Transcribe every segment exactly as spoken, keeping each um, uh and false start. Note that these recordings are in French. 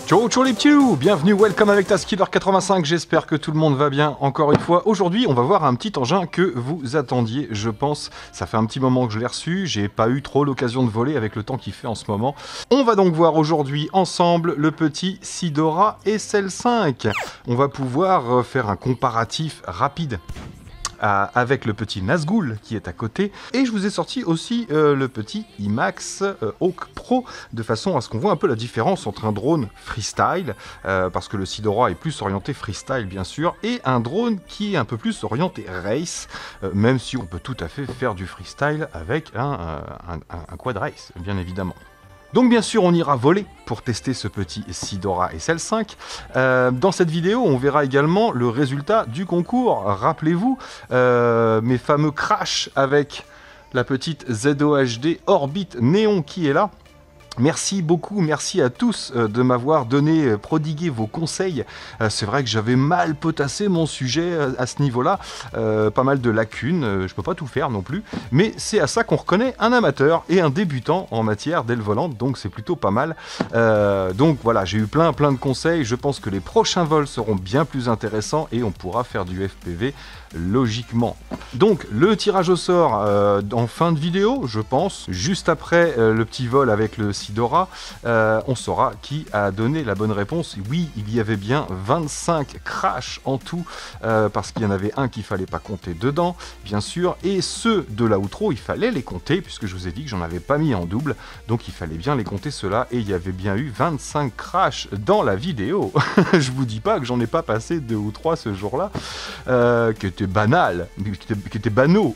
Ciao ciao les petits loups, bienvenue, welcome avec Taskiller quatre-vingt-cinq, j'espère que tout le monde va bien encore une fois. Aujourd'hui on va voir un petit engin que vous attendiez je pense, ça fait un petit moment que je l'ai reçu, j'ai pas eu trop l'occasion de voler avec le temps qu'il fait en ce moment. On va donc voir aujourd'hui ensemble le petit Sidora S L cinq. On va pouvoir faire un comparatif rapide avec le petit Nazgul qui est à côté, et je vous ai sorti aussi euh, le petit IMAX euh, Hawk Pro, de façon à ce qu'on voit un peu la différence entre un drone freestyle, euh, parce que le Sidora est plus orienté freestyle bien sûr, et un drone qui est un peu plus orienté race, euh, même si on peut tout à fait faire du freestyle avec un, euh, un, un, un quad race, bien évidemment. Donc bien sûr on ira voler pour tester ce petit Sidora S L cinq. Euh, dans cette vidéo on verra également le résultat du concours. Rappelez-vous euh, mes fameux crash avec la petite Z O H D Orbit Néon qui est là. Merci beaucoup, merci à tous euh, de m'avoir donné, euh, prodigué vos conseils. Euh, c'est vrai que j'avais mal potassé mon sujet euh, à ce niveau-là, euh, pas mal de lacunes, euh, je peux pas tout faire non plus, mais c'est à ça qu'on reconnaît un amateur et un débutant en matière d'aile volante, donc c'est plutôt pas mal. Euh, donc voilà, j'ai eu plein plein de conseils, je pense que les prochains vols seront bien plus intéressants et on pourra faire du F P V logiquement. Donc le tirage au sort euh, en fin de vidéo, je pense, juste après euh, le petit vol avec le Sidora, euh, on saura qui a donné la bonne réponse. Oui, il y avait bien vingt-cinq crashs en tout, euh, parce qu'il y en avait un qu'il fallait pas compter dedans, bien sûr, et ceux de l'outro, il fallait les compter, puisque je vous ai dit que j'en avais pas mis en double, donc il fallait bien les compter ceux-là, et il y avait bien eu vingt-cinq crashs dans la vidéo. Je vous dis pas que j'en ai pas passé deux ou trois ce jour-là, euh, que était banal, qui était, qui était banaux.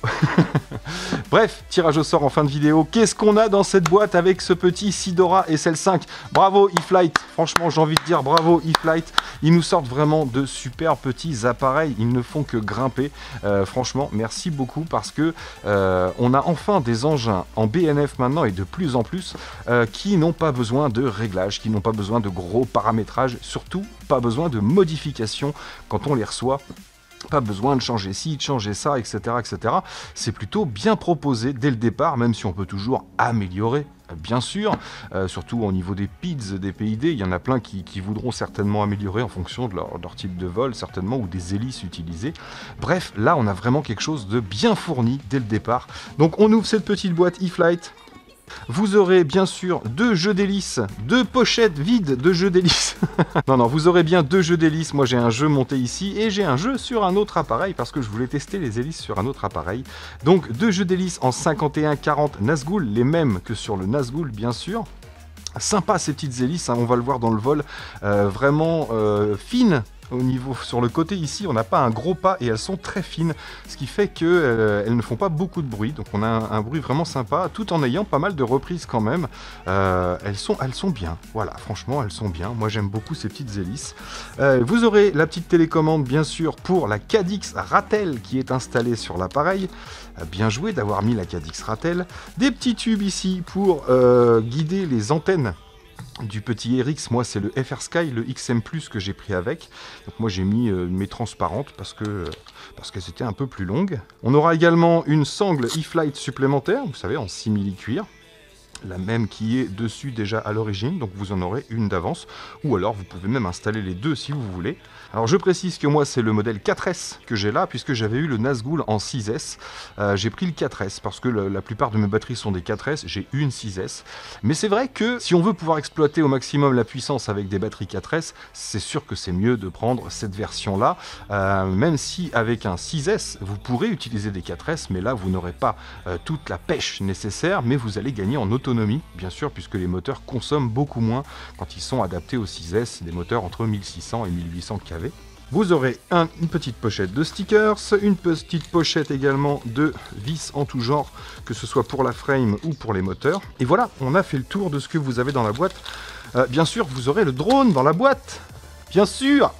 Bref, tirage au sort en fin de vidéo. Qu'est-ce qu'on a dans cette boîte avec ce petit Sidora S L cinq? Bravo E-Flite, franchement j'ai envie de dire bravo E-Flite. Ils nous sortent vraiment de super petits appareils, ils ne font que grimper. Euh, franchement, merci beaucoup parce que euh, on a enfin des engins en B N F maintenant et de plus en plus euh, qui n'ont pas besoin de réglages, qui n'ont pas besoin de gros paramétrages, surtout pas besoin de modifications quand on les reçoit. Pas besoin de changer ci, de changer ça, et cetera, et cetera. C'est plutôt bien proposé dès le départ, même si on peut toujours améliorer, bien sûr. Euh, surtout au niveau des P I Ds, des P I D, il y en a plein qui, qui voudront certainement améliorer en fonction de leur, de leur type de vol, certainement, ou des hélices utilisées. Bref, là, on a vraiment quelque chose de bien fourni dès le départ. Donc, on ouvre cette petite boîte E-Flite. Vous aurez bien sûr deux jeux d'hélices, deux pochettes vides de jeux d'hélices. non, non, vous aurez bien deux jeux d'hélices. Moi, j'ai un jeu monté ici et j'ai un jeu sur un autre appareil parce que je voulais tester les hélices sur un autre appareil. Donc, deux jeux d'hélices en cinquante et un quarante Nazgul, les mêmes que sur le Nazgul, bien sûr. Sympa ces petites hélices, hein, on va le voir dans le vol, euh, vraiment euh, fines. Au niveau, sur le côté ici, on n'a pas un gros pas et elles sont très fines, ce qui fait qu'elles euh, elles ne font pas beaucoup de bruit. Donc on a un, un bruit vraiment sympa, tout en ayant pas mal de reprises quand même. Euh, elles, sont, elles sont bien, voilà, franchement, elles sont bien. Moi, j'aime beaucoup ces petites hélices. Euh, vous aurez la petite télécommande, bien sûr, pour la Cadix Ratel qui est installée sur l'appareil. Euh, bien joué d'avoir mis la Cadix Ratel. Des petits tubes ici pour euh, guider les antennes du petit R X, moi c'est le F R Sky, le X M plus que j'ai pris avec. Donc moi j'ai mis euh, mes transparentes parce que euh, parce que c'était un peu plus longue. On aura également une sangle E-Flite supplémentaire, vous savez, en simili-cuir. La même qui est dessus déjà à l'origine, donc vous en aurez une d'avance, ou alors vous pouvez même installer les deux si vous voulez. Alors je précise que moi c'est le modèle quatre S que j'ai là, puisque j'avais eu le Nazgul en six S, euh, j'ai pris le quatre S, parce que le, la plupart de mes batteries sont des quatre S, j'ai une six S, mais c'est vrai que si on veut pouvoir exploiter au maximum la puissance avec des batteries quatre S, c'est sûr que c'est mieux de prendre cette version-là, euh, même si avec un six S, vous pourrez utiliser des quatre S, mais là vous n'aurez pas euh, toute la pêche nécessaire, mais vous allez gagner en autonomie. Bien sûr, puisque les moteurs consomment beaucoup moins quand ils sont adaptés au six S, c'est des moteurs entre mille six cents et mille huit cents kW. Vous aurez un, une petite pochette de stickers, une petite pochette également de vis en tout genre, que ce soit pour la frame ou pour les moteurs. Et voilà, on a fait le tour de ce que vous avez dans la boîte. Euh, bien sûr, vous aurez le drone dans la boîte. Bien sûr.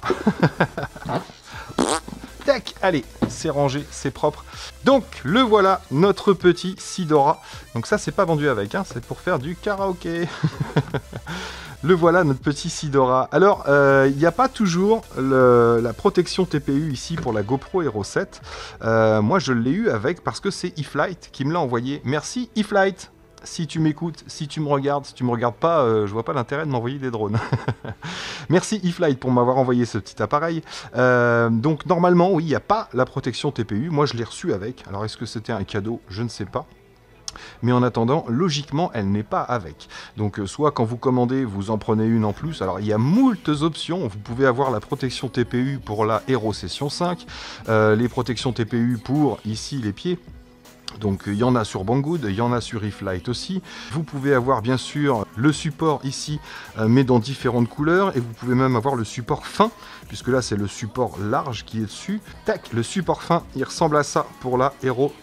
Tac, allez, c'est rangé, c'est propre. Donc, le voilà, notre petit Sidora. Donc ça, c'est pas vendu avec, hein, c'est pour faire du karaoké. Le voilà, notre petit Sidora. Alors, il euh, n'y a pas toujours le, la protection T P U ici pour la GoPro Hero sept. Euh, moi, je l'ai eu avec parce que c'est E-Flite qui me l'a envoyé. Merci E-Flite. si tu m'écoutes, si tu me regardes, si tu me regardes pas, euh, je vois pas l'intérêt de m'envoyer des drones. Merci eFlight pour m'avoir envoyé ce petit appareil. Euh, donc normalement, oui, il n'y a pas la protection T P U. Moi, je l'ai reçu avec. Alors, est-ce que c'était un cadeau? Je ne sais pas. Mais en attendant, logiquement, elle n'est pas avec. Donc, euh, soit quand vous commandez, vous en prenez une en plus. Alors, il y a moultes options. Vous pouvez avoir la protection T P U pour la Hero Session cinq, euh, les protections T P U pour, ici, les pieds. Donc il y en a sur Banggood, il y en a sur eFlight aussi. Vous pouvez avoir bien sûr le support ici, euh, mais dans différentes couleurs. Et vous pouvez même avoir le support fin, puisque là c'est le support large qui est dessus. Tac, le support fin, il ressemble à ça pour la Hero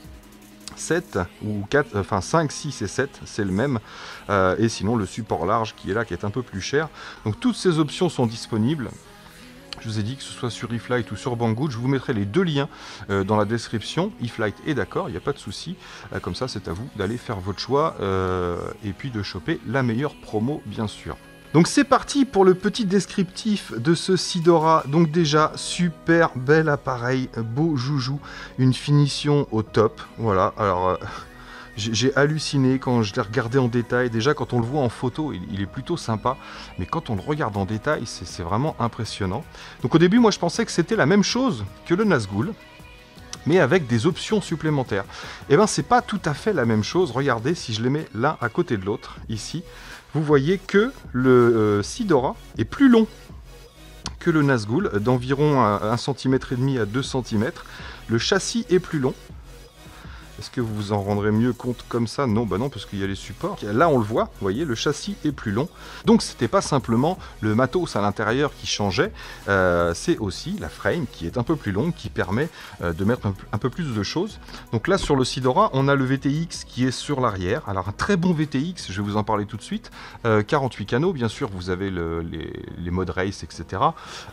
sept ou quatre, enfin cinq, six et sept, c'est le même. Euh, et sinon le support large qui est là, qui est un peu plus cher. Donc toutes ces options sont disponibles. Je vous ai dit que ce soit sur eFlight ou sur Banggood, je vous mettrai les deux liens euh, dans la description. eFlight est d'accord, il n'y a pas de souci. Euh, comme ça, c'est à vous d'aller faire votre choix euh, et puis de choper la meilleure promo, bien sûr. Donc c'est parti pour le petit descriptif de ce Sidora. Donc déjà, super bel appareil, beau joujou, une finition au top. Voilà, alors... Euh... J'ai halluciné quand je l'ai regardé en détail. Déjà, quand on le voit en photo, il, il est plutôt sympa. Mais quand on le regarde en détail, c'est vraiment impressionnant. Donc au début, moi, je pensais que c'était la même chose que le Nazgul, mais avec des options supplémentaires. Et bien, c'est pas tout à fait la même chose. Regardez, si je les mets l'un à côté de l'autre, ici, vous voyez que le euh, Sidora est plus long que le Nazgul, d'environ un centimètre et demi à deux centimètres. Le châssis est plus long. Est-ce que vous vous en rendrez mieux compte comme ça? Non, bah non, parce qu'il y a les supports. Là, on le voit, vous voyez, le châssis est plus long. Donc, c'était pas simplement le matos à l'intérieur qui changeait, euh, c'est aussi la frame qui est un peu plus longue, qui permet euh, de mettre un, un peu plus de choses. Donc là, sur le Sidora, on a le V T X qui est sur l'arrière. Alors, un très bon V T X, je vais vous en parler tout de suite. Euh, quarante-huit canaux, bien sûr, vous avez le, les, les modes race, et cetera.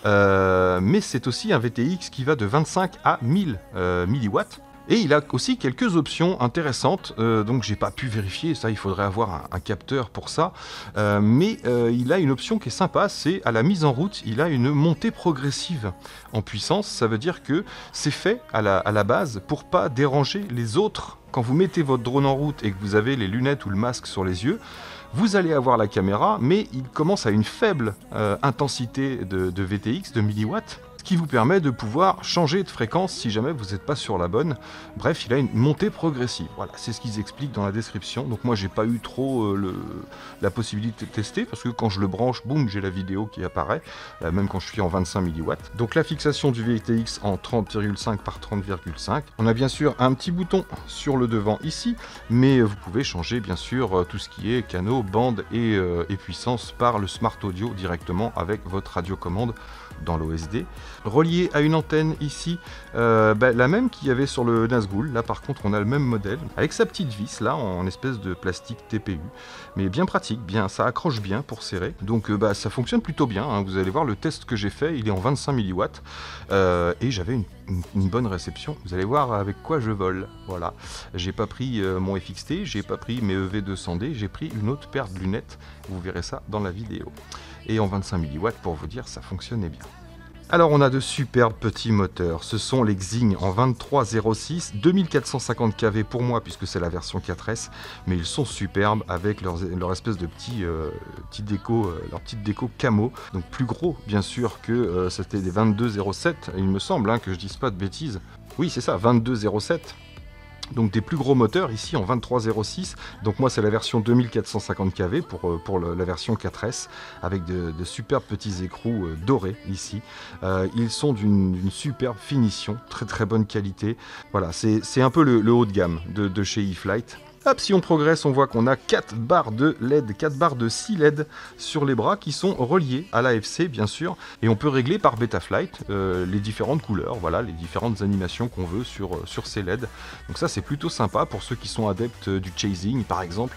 Euh, mais c'est aussi un V T X qui va de vingt-cinq à mille euh, milliwatts. Et il a aussi quelques options intéressantes, euh, donc j'ai pas pu vérifier, ça il faudrait avoir un, un capteur pour ça, euh, mais euh, il a une option qui est sympa, c'est à la mise en route, il a une montée progressive en puissance, ça veut dire que c'est fait à la, à la base pour pas déranger les autres. Quand vous mettez votre drone en route et que vous avez les lunettes ou le masque sur les yeux, vous allez avoir la caméra, mais il commence à une faible euh, intensité de, de V T X, de milliwatts, qui vous permet de pouvoir changer de fréquence si jamais vous n'êtes pas sur la bonne. Bref, il a une montée progressive. Voilà, c'est ce qu'ils expliquent dans la description. Donc moi, j'ai pas eu trop euh, le, la possibilité de tester, parce que quand je le branche, boum, j'ai la vidéo qui apparaît, euh, même quand je suis en vingt-cinq milliwatts. Donc la fixation du V T X en trente virgule cinq par trente virgule cinq. On a bien sûr un petit bouton sur le devant ici, mais vous pouvez changer bien sûr tout ce qui est canaux, bande et, euh, et puissance par le Smart Audio directement avec votre radiocommande dans l'O S D. Relié à une antenne ici, euh, bah, la même qu'il y avait sur le Nazgul. Là par contre on a le même modèle, avec sa petite vis là en espèce de plastique T P U. Mais bien pratique, bien, ça accroche bien pour serrer. Donc euh, bah, ça fonctionne plutôt bien, hein. Vous allez voir le test que j'ai fait, il est en vingt-cinq milliwatts. Euh, et j'avais une, une, une bonne réception. Vous allez voir avec quoi je vole. Voilà. J'ai pas pris euh, mon F X T, j'ai pas pris mes E V deux cents D, j'ai pris une autre paire de lunettes. Vous verrez ça dans la vidéo. Et en vingt-cinq milliwatts, pour vous dire, ça fonctionnait bien. Alors on a de superbes petits moteurs, ce sont les Xing en vingt-trois zéro six, deux mille quatre cent cinquante kilowatts pour moi puisque c'est la version quatre S, mais ils sont superbes avec leur, leur espèce de petit, euh, petit déco, euh, leur petite déco camo, donc plus gros bien sûr que euh, c'était des vingt-deux zéro sept, il me semble hein, que je dise pas de bêtises. Oui c'est ça, vingt-deux zéro sept. Donc des plus gros moteurs ici en vingt-trois zéro six, donc moi c'est la version deux mille quatre cent cinquante kilowatts pour, pour le, la version quatre S avec de, de superbes petits écrous euh, dorés ici. Euh, ils sont d'une superbe finition, très très bonne qualité. Voilà, c'est un peu le, le haut de gamme de, de chez eFlight. Hop, si on progresse, on voit qu'on a quatre barres de L E D, quatre barres de six L E D sur les bras qui sont reliées à l'A F C bien sûr, et on peut régler par Betaflight euh, les différentes couleurs, voilà, les différentes animations qu'on veut sur, sur ces L E D. Donc ça c'est plutôt sympa pour ceux qui sont adeptes du chasing par exemple.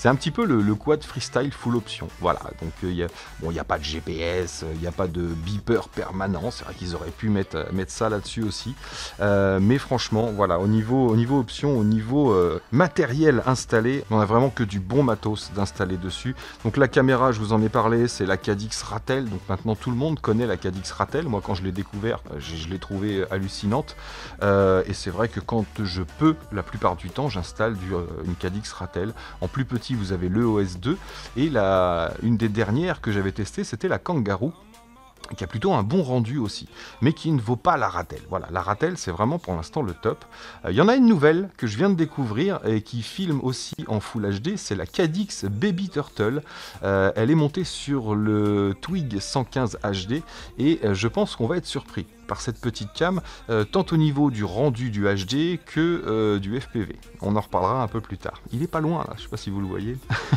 C'est un petit peu le, le quad freestyle full option. Voilà, donc il euh, bon, n'y a pas de G P S, il n'y a pas de beeper permanent. C'est vrai qu'ils auraient pu mettre, mettre ça là-dessus aussi. Euh, mais franchement, voilà, au niveau, au niveau option, au niveau euh, matériel installé, on a vraiment que du bon matos d'installer dessus. Donc la caméra, je vous en ai parlé, c'est la Cadix Ratel. Donc maintenant tout le monde connaît la Cadix Ratel. Moi quand je l'ai découvert, je, je l'ai trouvée hallucinante. Euh, et c'est vrai que quand je peux, la plupart du temps, j'installe du, euh, une Cadix Ratel. En plus petit, vous avez l'E O S deux. Et la, une des dernières que j'avais testées, c'était la Kangaroo, qui a plutôt un bon rendu aussi, mais qui ne vaut pas la Ratel. Voilà, la Ratel, c'est vraiment pour l'instant le top. Il euh, y en a une nouvelle que je viens de découvrir et qui filme aussi en Full H D, c'est la Cadix Baby Turtle. Euh, elle est montée sur le Twig cent quinze H D et euh, je pense qu'on va être surpris par cette petite cam, euh, tant au niveau du rendu du H D que euh, du F P V. On en reparlera un peu plus tard. Il est pas loin là, je sais pas si vous le voyez.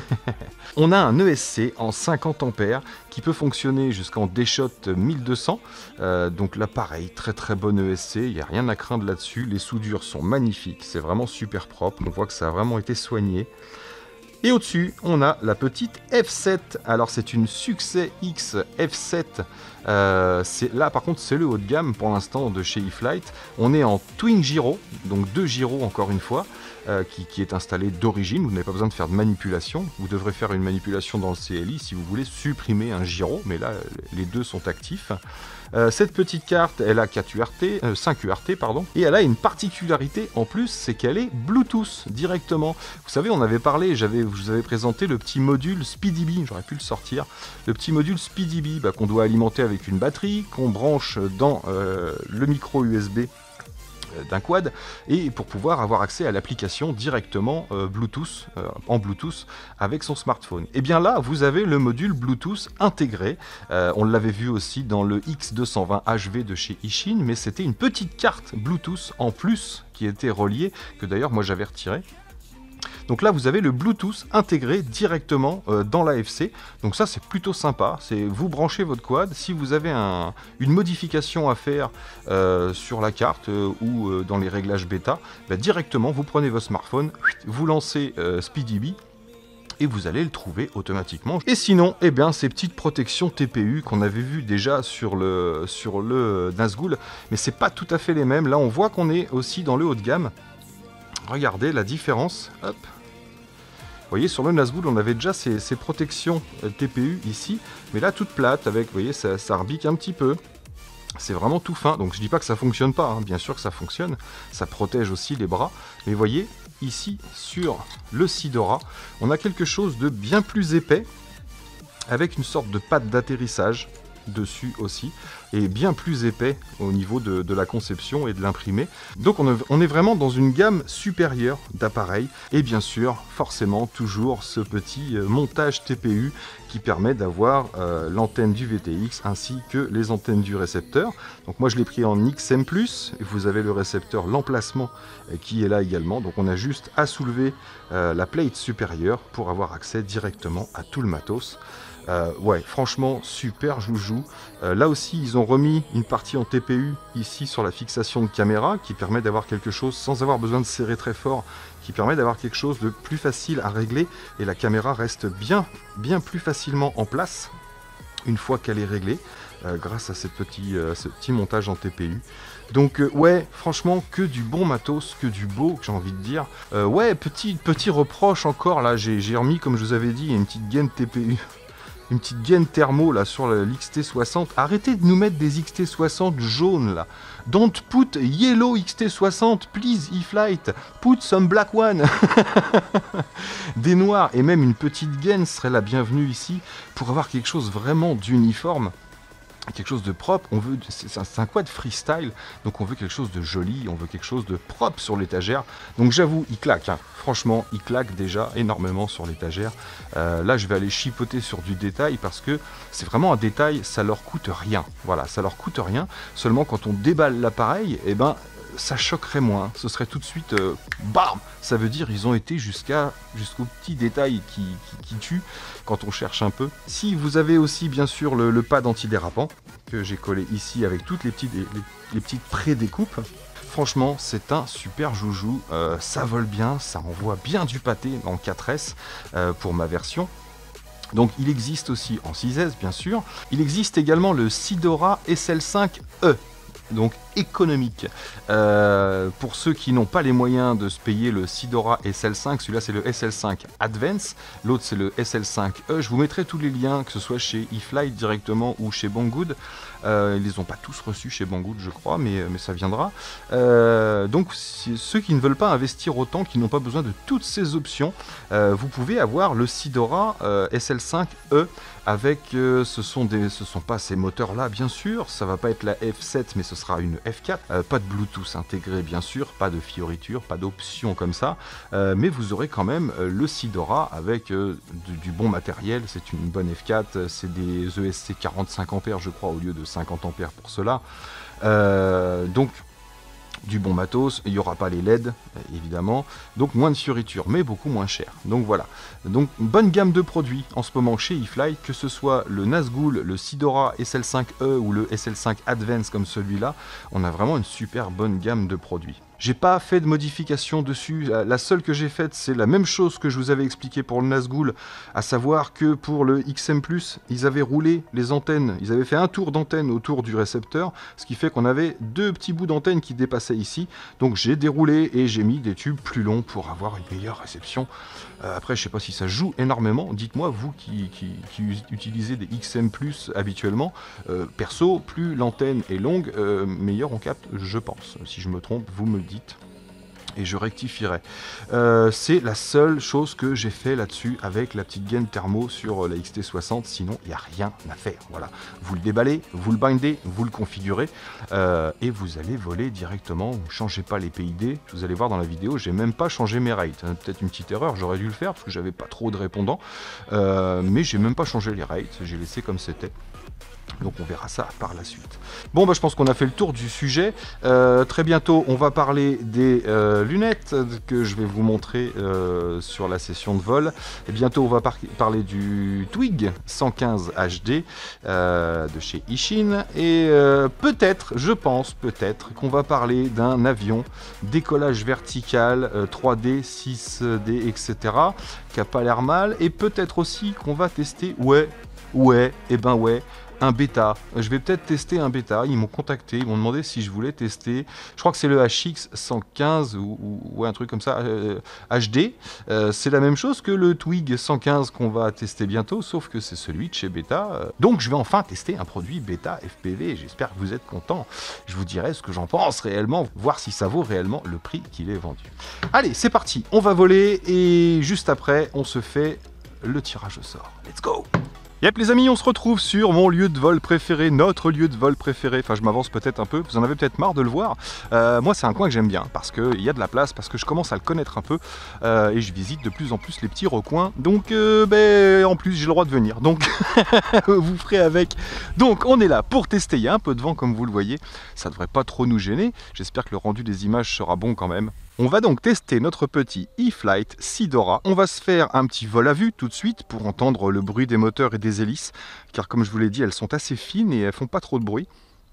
On a un E S C en cinquante ampères qui peut fonctionner jusqu'en D-Shot mille deux cents. Euh, donc là pareil, très très bon E S C, il n'y a rien à craindre là-dessus. Les soudures sont magnifiques, c'est vraiment super propre. On voit que ça a vraiment été soigné. Et au-dessus, on a la petite F sept. Alors c'est une Success X F sept. Euh, là par contre c'est le haut de gamme pour l'instant de chez E-Flite. On est en Twin Gyro, donc deux gyros encore une fois, euh, qui, qui est installé d'origine. Vous n'avez pas besoin de faire de manipulation. Vous devrez faire une manipulation dans le C L I si vous voulez supprimer un gyro, mais là les deux sont actifs. Euh, cette petite carte, elle a quatre U R T, euh, cinq U R T, pardon, et elle a une particularité en plus, c'est qu'elle est Bluetooth directement. Vous savez, on avait parlé, j'avais, je vous avais présenté le petit module SpeedyB, j'aurais pu le sortir, le petit module SpeedyB bah, qu'on doit alimenter avec une batterie, qu'on branche dans euh, le micro U S B d'un quad, et pour pouvoir avoir accès à l'application directement euh, Bluetooth, euh, en Bluetooth avec son smartphone. Et bien là, vous avez le module Bluetooth intégré. Euh, on l'avait vu aussi dans le X deux cent vingt H V de chez Ishin, mais c'était une petite carte Bluetooth en plus qui était reliée, que d'ailleurs moi j'avais retiré. Donc là, vous avez le Bluetooth intégré directement euh, dans l'A F C. Donc ça, c'est plutôt sympa. C'est vous branchez votre quad. Si vous avez un, une modification à faire euh, sur la carte euh, ou euh, dans les réglages bêta, bah, directement, vous prenez votre smartphone, vous lancez euh, SpeedyB et vous allez le trouver automatiquement. Et sinon, eh bien, ces petites protections T P U qu'on avait vu déjà sur le, sur le Nazgul, mais c'est pas tout à fait les mêmes. Là, on voit qu'on est aussi dans le haut de gamme. Regardez la différence. Hop. Vous voyez, sur le Nazgul, on avait déjà ces, ces protections T P U ici, mais là, toute plate, avec, vous voyez, ça, ça rebique un petit peu. C'est vraiment tout fin, donc je dis pas que ça fonctionne pas, hein. Bien sûr que ça fonctionne, ça protège aussi les bras, mais vous voyez, ici, sur le Sidora, on a quelque chose de bien plus épais, avec une sorte de patte d'atterrissage dessus aussi, et bien plus épais au niveau de, de la conception et de l'imprimé. Donc on, a, on est vraiment dans une gamme supérieure d'appareils, et bien sûr, forcément, toujours ce petit montage T P U qui permet d'avoir euh, l'antenne du V T X ainsi que les antennes du récepteur. Donc moi je l'ai pris en X M plus, et vous avez le récepteur, l'emplacement euh, qui est là également. Donc on a juste à soulever euh, la plate supérieure pour avoir accès directement à tout le matos. Euh, ouais, franchement, super joujou. Euh, là aussi, ils ont remis une partie en T P U ici sur la fixation de caméra qui permet d'avoir quelque chose sans avoir besoin de serrer très fort, qui permet d'avoir quelque chose de plus facile à régler et la caméra reste bien, bien plus facilement en place une fois qu'elle est réglée euh, grâce à cette petit, euh, ce petit montage en T P U. Donc euh, ouais, franchement, que du bon matos, que du beau, j'ai envie de dire. Euh, ouais, petit, petit reproche encore, là, j'ai remis, comme je vous avais dit, une petite gaine T P U. Une petite gaine thermo là sur l'X T soixante. Arrêtez de nous mettre des X T soixante jaunes là. Don't put yellow X T soixante, please, E-Flite. Put some black one. Des noirs et même une petite gaine serait la bienvenue ici pour avoir quelque chose vraiment d'uniforme. Quelque chose de propre, on veut, c'est un, un quad freestyle, donc on veut quelque chose de joli, on veut quelque chose de propre sur l'étagère. Donc j'avoue, il claque, hein. Franchement, il claque déjà énormément sur l'étagère. Euh, là, je vais aller chipoter sur du détail parce que c'est vraiment un détail, ça leur coûte rien. Voilà, ça leur coûte rien. Seulement quand on déballe l'appareil, eh ben, ça choquerait moins. Ce serait tout de suite, euh, bam. Ça veut dire ils ont été jusqu'à jusqu'au petit détail qui, qui, qui tue quand on cherche un peu. Si vous avez aussi bien sûr le, le pad antidérapant que j'ai collé ici avec toutes les petites, les, les petites pré-découpes. Franchement, c'est un super joujou, euh, ça vole bien, ça envoie bien du pâté en quatre S euh, pour ma version. Donc il existe aussi en six S bien sûr. Il existe également le Sidora S L cinq E. Donc économique. Euh, pour ceux qui n'ont pas les moyens de se payer le Sidora S L cinq, celui-là c'est le S L cinq Advance, l'autre c'est le S L cinq E. Je vous mettrai tous les liens, que ce soit chez eFlight directement ou chez Banggood. Euh, ils les ont pas tous reçus chez Banggood je crois, mais, mais ça viendra. Euh, donc si, ceux qui ne veulent pas investir autant, qui n'ont pas besoin de toutes ces options, euh, vous pouvez avoir le Sidora euh, S L cinq E avec, euh, ce sont des, ce sont pas ces moteurs là bien sûr, ça va pas être la F sept mais ce sera une F quatre, euh, pas de Bluetooth intégré bien sûr, pas de fioriture, pas d'options comme ça, euh, mais vous aurez quand même euh, le Sidora avec euh, du, du bon matériel, c'est une bonne F quatre, c'est des E S C quarante-cinq ampères je crois au lieu de cinquante ampères pour cela, euh, donc du bon matos, il n'y aura pas les L E D évidemment, donc moins de fioritures mais beaucoup moins cher. Donc voilà, donc une bonne gamme de produits en ce moment chez eFlight, que ce soit le Nazgul, le Sidora S L cinq E ou le S L cinq Advance comme celui-là, on a vraiment une super bonne gamme de produits. J'ai pas fait de modification dessus, la seule que j'ai faite c'est la même chose que je vous avais expliqué pour le Nazgul, à savoir que pour le X M plus, ils avaient roulé les antennes, ils avaient fait un tour d'antenne autour du récepteur, ce qui fait qu'on avait deux petits bouts d'antenne qui dépassaient ici, donc j'ai déroulé et j'ai mis des tubes plus longs pour avoir une meilleure réception. Euh, après je sais pas si ça joue énormément, dites-moi vous qui, qui, qui utilisez des X M plus habituellement, euh, perso plus l'antenne est longue, euh, meilleur on capte je pense, si je me trompe vous me dites et je rectifierai. Euh, c'est la seule chose que j'ai fait là-dessus avec la petite gaine thermo sur la X T soixante, sinon il n'y a rien à faire. Voilà, vous le déballez, vous le bindez, vous le configurez euh, et vous allez voler directement. Ne changez pas les P I D, vous allez voir dans la vidéo, j'ai même pas changé mes rates. Peut-être une petite erreur, j'aurais dû le faire parce que j'avais pas trop de répondants, euh, mais j'ai même pas changé les rates, j'ai laissé comme c'était. Donc on verra ça par la suite. Bon bah je pense qu'on a fait le tour du sujet. Euh, très bientôt on va parler des euh, lunettes que je vais vous montrer euh, sur la session de vol. Et bientôt on va par parler du Twig cent quinze H D euh, de chez Ishin. Et euh, peut-être, je pense peut-être qu'on va parler d'un avion décollage vertical euh, trois D, six D, et cetera qui a pas l'air mal. Et peut-être aussi qu'on va tester, ouais, ouais, et ben ouais, un bêta. Je vais peut-être tester un bêta. Ils m'ont contacté, ils m'ont demandé si je voulais tester. Je crois que c'est le H X cent quinze ou, ou ouais, un truc comme ça, euh, H D. Euh, c'est la même chose que le Twig cent quinze qu'on va tester bientôt, sauf que c'est celui de chez Beta. Donc je vais enfin tester un produit Beta F P V. J'espère que vous êtes contents. Je vous dirai ce que j'en pense réellement, voir si ça vaut réellement le prix qu'il est vendu. Allez, c'est parti. On va voler et juste après, on se fait le tirage au sort. Let's go! Yep les amis, on se retrouve sur mon lieu de vol préféré, notre lieu de vol préféré. Enfin je m'avance peut-être un peu, vous en avez peut-être marre de le voir. Euh, moi c'est un coin que j'aime bien parce qu'il y a de la place, parce que je commence à le connaître un peu euh, et je visite de plus en plus les petits recoins. Donc euh, ben, en plus j'ai le droit de venir, donc vous ferez avec. Donc on est là pour tester, il y a un peu de vent comme vous le voyez, ça devrait pas trop nous gêner. J'espère que le rendu des images sera bon quand même. On va donc tester notre petit eFlight Sidora. On va se faire un petit vol à vue tout de suite pour entendre le bruit des moteurs et des hélices, car comme je vous l'ai dit, elles sont assez fines et elles font pas trop de bruit.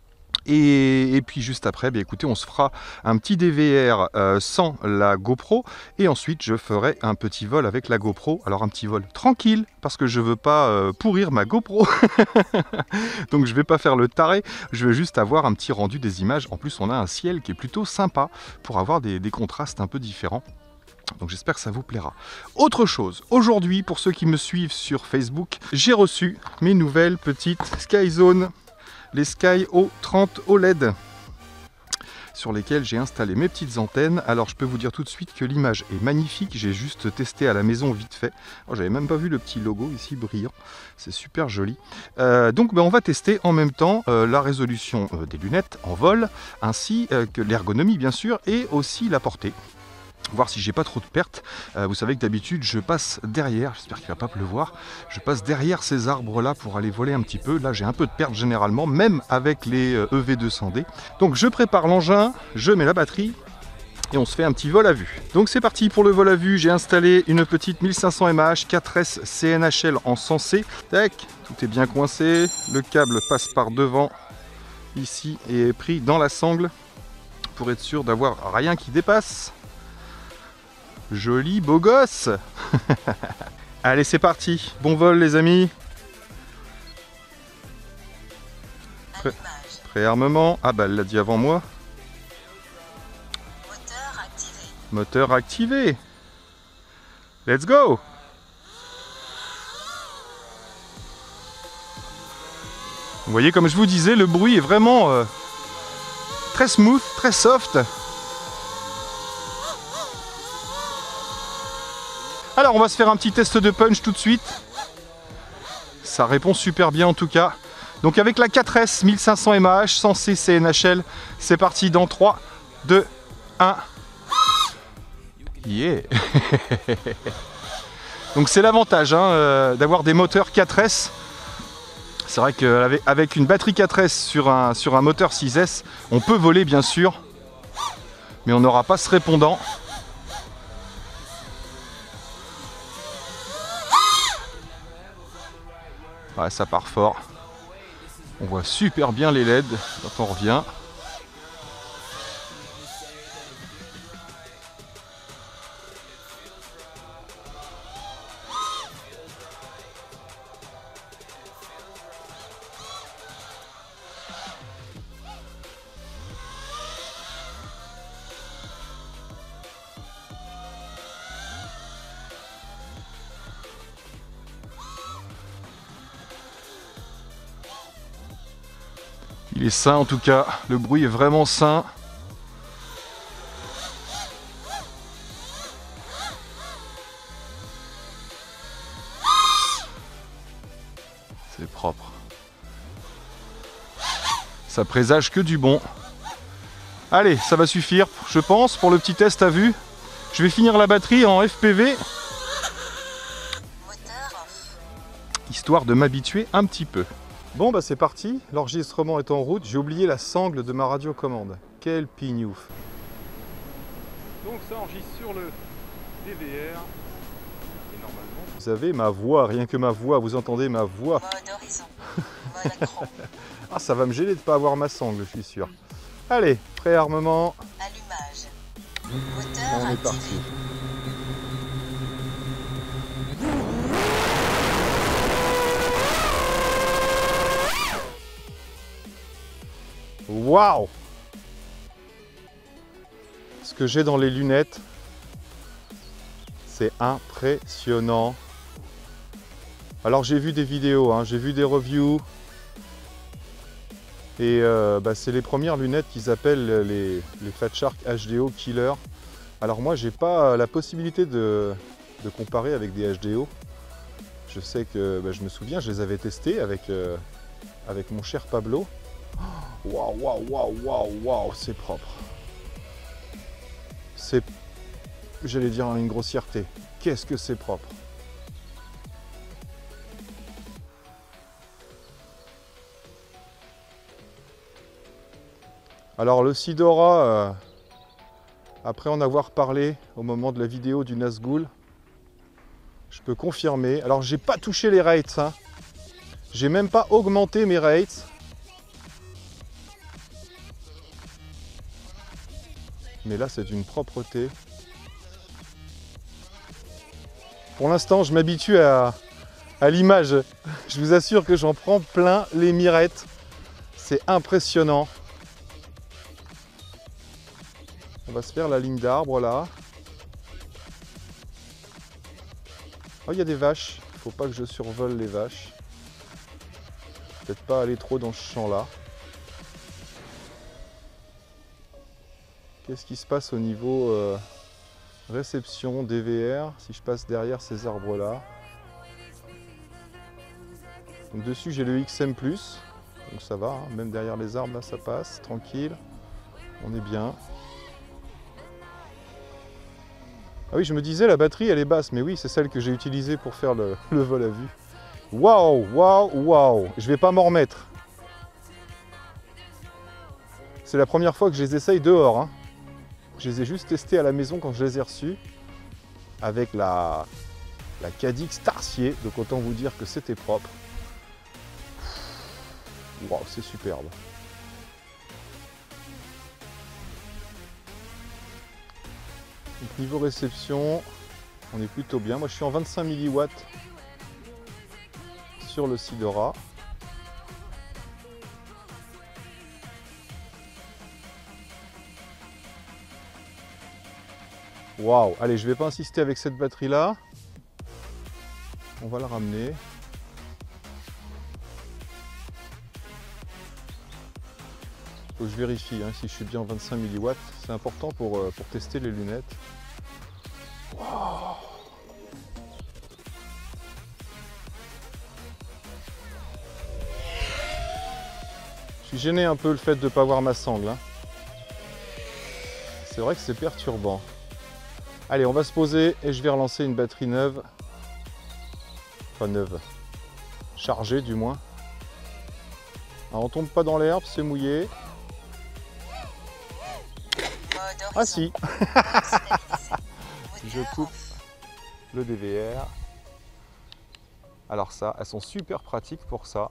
Et, et puis juste après, bien écoutez, on se fera un petit D V R euh, sans la GoPro et ensuite je ferai un petit vol avec la GoPro. Alors un petit vol tranquille parce que je veux pas euh, pourrir ma GoPro. Donc je vais pas faire le taré, je vais juste avoir un petit rendu des images. En plus on a un ciel qui est plutôt sympa pour avoir des, des contrastes un peu différents. Donc j'espère que ça vous plaira. Autre chose, aujourd'hui pour ceux qui me suivent sur Facebook, j'ai reçu mes nouvelles petites Skyzone. Les Sky O trente O L E D sur lesquels j'ai installé mes petites antennes. Alors je peux vous dire tout de suite que l'image est magnifique, j'ai juste testé à la maison vite fait. Oh, j'avais même pas vu le petit logo ici brillant, c'est super joli. Euh, donc ben, on va tester en même temps euh, la résolution euh, des lunettes en vol, ainsi euh, que l'ergonomie bien sûr, et aussi la portée. Voir si j'ai pas trop de pertes. Euh, vous savez que d'habitude je passe derrière, j'espère qu'il va pas pleuvoir, je passe derrière ces arbres là pour aller voler un petit peu. Là j'ai un peu de pertes généralement, même avec les E V deux cents D. Donc je prépare l'engin, je mets la batterie et on se fait un petit vol à vue. Donc c'est parti pour le vol à vue. J'ai installé une petite mille cinq cents M A H quatre S C N H L en sensé. Tac, tout est bien coincé, le câble passe par devant ici et est pris dans la sangle pour être sûr d'avoir rien qui dépasse. Joli beau gosse. Allez, c'est parti. Bon vol les amis. Pré Préarmement. Ah bah elle l'a dit avant moi. Moteur activé. Moteur activé. Let's go. Vous voyez, comme je vous disais, le bruit est vraiment euh, très smooth, très soft. Alors on va se faire un petit test de punch tout de suite. Ça répond super bien en tout cas. Donc avec la quatre S mille cinq cents mAh sans C C N H L, c'est parti dans trois, deux, un. Yeah. Donc c'est l'avantage hein, euh, d'avoir des moteurs quatre S. C'est vrai qu'avec une batterie quatre S sur un, sur un moteur six S, on peut voler bien sûr, mais on n'aura pas ce répondant. Ouais, ça part fort. On voit super bien les L E D quand on revient. Il est sain en tout cas, le bruit est vraiment sain. C'est propre. Ça présage que du bon. Allez, ça va suffire, je pense, pour le petit test à vue. Je vais finir la batterie en F P V. Histoire de m'habituer un petit peu. Bon bah c'est parti, l'enregistrement est en route, j'ai oublié la sangle de ma radiocommande. Quel pignouf. Donc ça enregistre sur le D V R. Et normalement... Vous avez ma voix, rien que ma voix, vous entendez ma voix. Mode horizon, mode accro. Ah ça va me gêner de ne pas avoir ma sangle, je suis sûr. Allez, préarmement. Allumage. Moteur On est activé. parti. Waouh! Ce que j'ai dans les lunettes, c'est impressionnant. Alors j'ai vu des vidéos, hein, j'ai vu des reviews. Et euh, bah, c'est les premières lunettes qu'ils appellent les, les Fat Shark H D O Killer. Alors moi j'ai pas la possibilité de, de comparer avec des H D O. Je sais que, bah, je me souviens, je les avais testés avec, euh, avec mon cher Pablo. Waouh, waouh, waouh, waouh, waouh, c'est propre. C'est, j'allais dire une grossièreté. Qu'est-ce que c'est propre. Alors le Sidora, euh, après en avoir parlé au moment de la vidéo du Nazgul, je peux confirmer. Alors j'ai pas touché les rates, hein. J'ai même pas augmenté mes rates. Mais là, c'est d'une propreté. Pour l'instant, je m'habitue à, à l'image. Je vous assure que j'en prends plein les mirettes. C'est impressionnant. On va se faire la ligne d'arbre là. Oh, il y a des vaches. Il ne faut pas que je survole les vaches. Peut-être pas aller trop dans ce champ-là. Qu'est-ce qui se passe au niveau euh, réception D V R si je passe derrière ces arbres-là? Donc dessus j'ai le X M plus, donc ça va, hein, même derrière les arbres là ça passe, tranquille, on est bien. Ah oui, je me disais la batterie elle est basse, mais oui c'est celle que j'ai utilisée pour faire le, le vol à vue. Waouh, waouh, waouh, je vais pas m'en remettre. C'est la première fois que je les essaye dehors, hein. Je les ai juste testés à la maison quand je les ai reçus avec la, la Cadix Tarsier, donc autant vous dire que c'était propre. Waouh, c'est superbe. Donc, niveau réception, on est plutôt bien. Moi je suis en vingt-cinq milliwatts sur le Sidora. Waouh, allez, je vais pas insister avec cette batterie là. On va la ramener. Faut que je vérifie hein, si je suis bien en vingt-cinq milliwatts. C'est important pour, euh, pour tester les lunettes. Wow. Je suis gêné un peu le fait de ne pas voir ma sangle. Hein. C'est vrai que c'est perturbant. Allez, on va se poser et je vais relancer une batterie neuve. Enfin neuve. Chargée du moins. Alors, on tombe pas dans l'herbe, c'est mouillé. Ah si. Je coupe le D V R. Alors ça, elles sont super pratiques pour ça.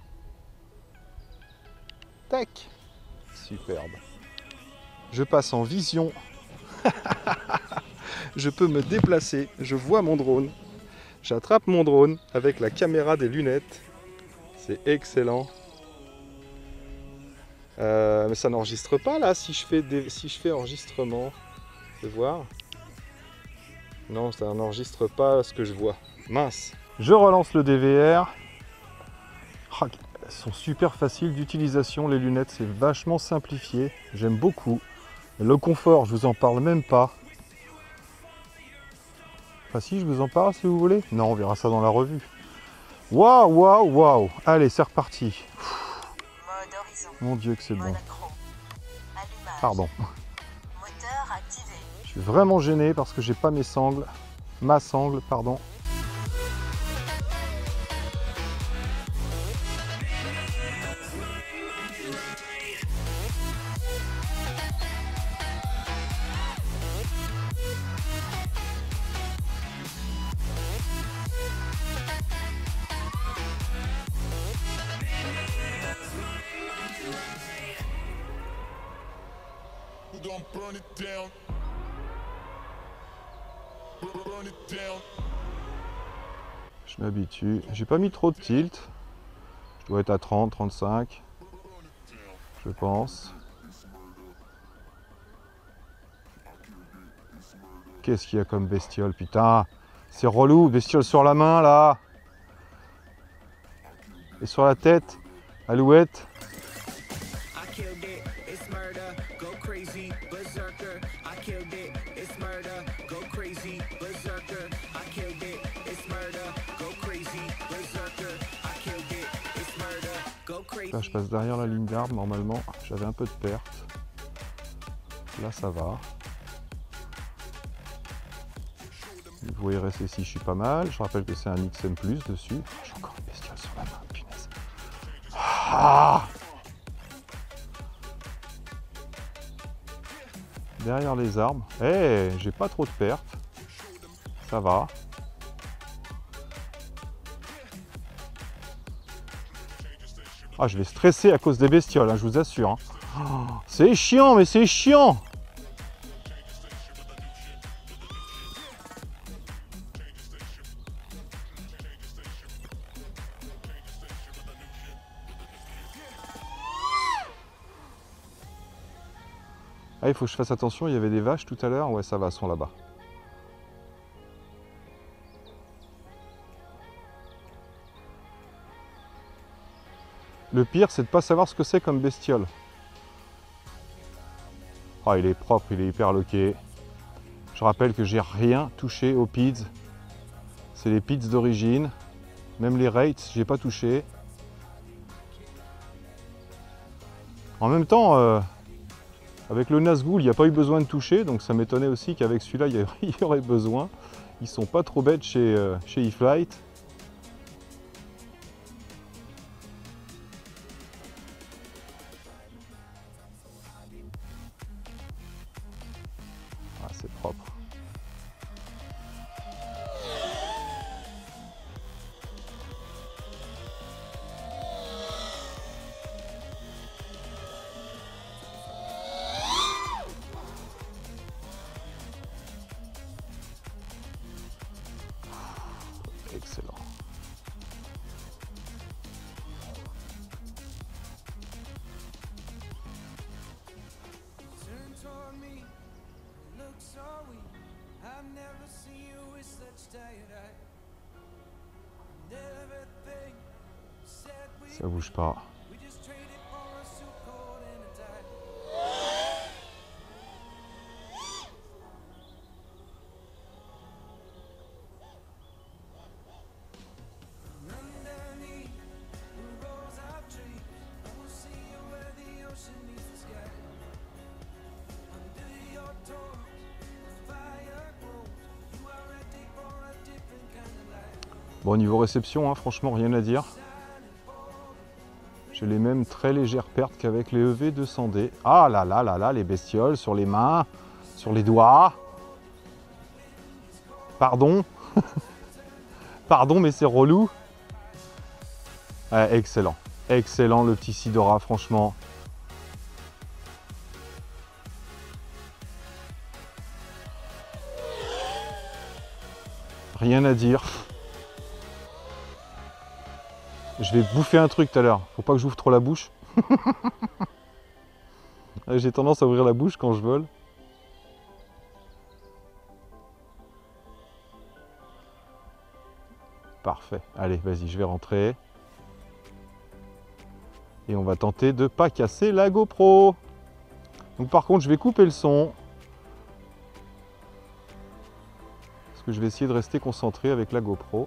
Tac. Superbe. Je passe en vision. Je peux me déplacer, je vois mon drone. J'attrape mon drone avec la caméra des lunettes. C'est excellent. Euh, mais ça n'enregistre pas là si je fais, des, si je fais enregistrement. Vous pouvez voir. Non, ça n'enregistre pas ce que je vois. Mince. Je relance le D V R. Oh, elles sont super faciles d'utilisation les lunettes, c'est vachement simplifié. J'aime beaucoup. Le confort, je vous en parle même pas. Enfin si, je vous en parle si vous voulez. Non, on verra ça dans la revue. Waouh, waouh, waouh. Allez, c'est reparti. Mon Dieu que c'est bon. Pardon. Je suis vraiment gêné parce que j'ai pas mes sangles. Ma sangle, pardon. Je m'habitue. J'ai pas mis trop de tilt. Je dois être à trente, trente-cinq. Je pense. Qu'est-ce qu'il y a comme bestiole, putain? C'est relou, bestiole sur la main là. Et sur la tête, alouette. Là je passe derrière la ligne d'arbre, normalement j'avais un peu de perte. Là ça va. Niveau R S S I je suis pas mal. Je rappelle que c'est un X M plus dessus. J'ai encore une bestiole sur la main, punaise. Ah, derrière les arbres. Eh, hey, j'ai pas trop de pertes. Ça va. Ah, je vais stresser à cause des bestioles, hein, je vous assure. Hein. Oh, c'est chiant, mais c'est chiant. Ah, il faut que je fasse attention, il y avait des vaches tout à l'heure. Ouais, ça va, elles sont là-bas. Le pire, c'est de ne pas savoir ce que c'est comme bestiole. Ah, il est propre, il est hyper loqué. Je rappelle que j'ai rien touché aux P I D S. C'est les P I D S d'origine. Même les rates, j'ai pas touché. En même temps, euh, avec le Nazgul, il n'y a pas eu besoin de toucher. Donc ça m'étonnait aussi qu'avec celui-là, il y aurait besoin. Ils sont pas trop bêtes chez, euh, chez eFlight. C'est propre. Ça bouge pas. Bon, niveau réception, hein, franchement, rien à dire. J'ai les mêmes très légères pertes qu'avec les E V deux cents D. Ah là là là là, les bestioles sur les mains, sur les doigts. Pardon. Pardon, mais c'est relou. Ouais, excellent. Excellent, le petit Sidora, franchement. Rien à dire. Je vais bouffer un truc tout à l'heure. Faut pas que j'ouvre trop la bouche. J'ai tendance à ouvrir la bouche quand je vole. Parfait. Allez, vas-y, je vais rentrer. Et on va tenter de ne pas casser la GoPro. Donc par contre, je vais couper le son. Parce que je vais essayer de rester concentré avec la GoPro.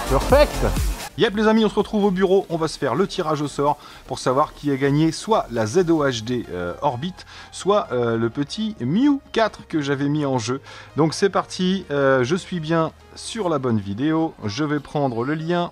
Perfect. Yep les amis, on se retrouve au bureau, on va se faire le tirage au sort pour savoir qui a gagné soit la Z O H D euh, Orbit, soit euh, le petit Mew quatre que j'avais mis en jeu. Donc c'est parti, euh, je suis bien sur la bonne vidéo, je vais prendre le lien.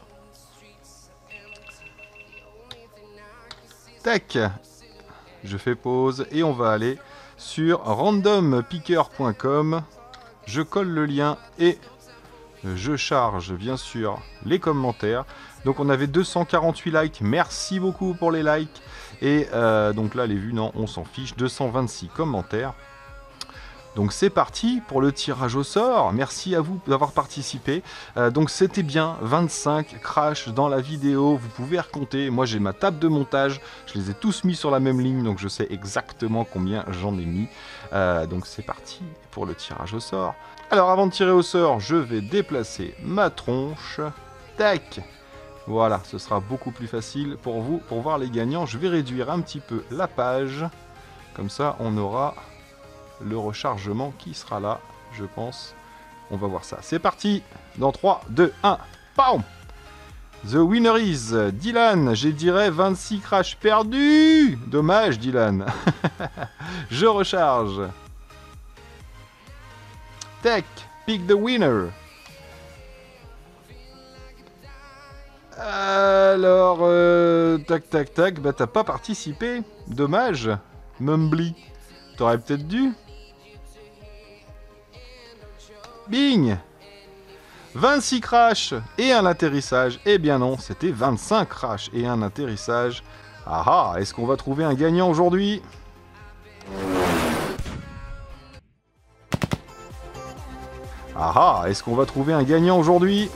Tac, je fais pause et on va aller sur random picker point com. Je colle le lien et je charge bien sûr les commentaires. Donc on avait deux cent quarante-huit likes, merci beaucoup pour les likes. Et euh, donc là les vues, non, on s'en fiche, deux cent vingt-six commentaires. Donc c'est parti pour le tirage au sort. Merci à vous d'avoir participé. Euh, donc c'était bien vingt-cinq crash dans la vidéo. Vous pouvez recompter. Moi j'ai ma table de montage. Je les ai tous mis sur la même ligne. Donc je sais exactement combien j'en ai mis. Euh, donc c'est parti pour le tirage au sort. Alors avant de tirer au sort, je vais déplacer ma tronche. Tac. Voilà, ce sera beaucoup plus facile pour vous pour voir les gagnants. Je vais réduire un petit peu la page. Comme ça on aura le rechargement qui sera là, je pense. On va voir ça. C'est parti. Dans trois, deux, un. Pam. The winner is Dylan. J'ai dirais vingt-six crash perdus. Dommage Dylan. Je recharge. Tech. Pick the winner. Alors, euh, tac, tac, tac. Bah t'as pas participé. Dommage. Mumbly. T'aurais peut-être dû. Bing! vingt-six crash et un atterrissage. Eh bien non, c'était vingt-cinq crash et un atterrissage. Ah ah, est-ce qu'on va trouver un gagnant aujourd'hui? Ah ah, est-ce qu'on va trouver un gagnant aujourd'hui?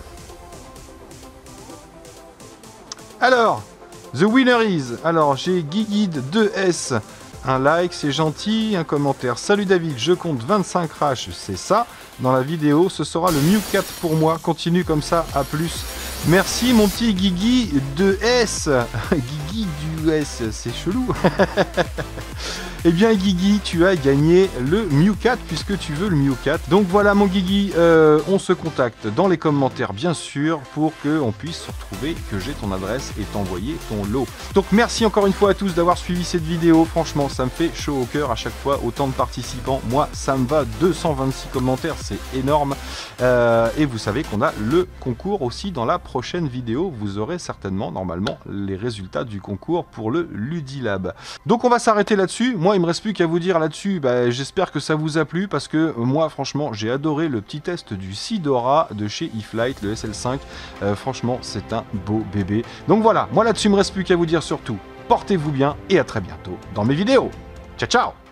Alors, the winner is... Alors, j'ai Guiguide deux S. Un like, c'est gentil. Un commentaire. Salut David, je compte vingt-cinq crash, c'est ça. Dans la vidéo, ce sera le Mew quatre pour moi. Continue comme ça, à plus. Merci mon petit Guigui deux S. Guigui du S, c'est chelou. Eh bien Guigui, tu as gagné le Mew quatre puisque tu veux le Mew quatre. Donc voilà mon Guigui, euh, on se contacte dans les commentaires bien sûr pour qu'on puisse se retrouver, que j'ai ton adresse et t'envoyer ton lot. Donc merci encore une fois à tous d'avoir suivi cette vidéo. Franchement ça me fait chaud au cœur à chaque fois, autant de participants. Moi ça me va, deux cent vingt-six commentaires, c'est énorme. Euh, et vous savez qu'on a le concours aussi dans la prochaine vidéo. Vous aurez certainement normalement les résultats du concours pour le Ludilab. Donc on va s'arrêter là-dessus. Moi il me reste plus qu'à vous dire là-dessus, bah, j'espère que ça vous a plu parce que moi franchement j'ai adoré le petit test du Sidora de chez eFlight, le S L cinq. Euh, franchement c'est un beau bébé. Donc voilà, moi là-dessus il me reste plus qu'à vous dire surtout portez-vous bien et à très bientôt dans mes vidéos. Ciao ciao.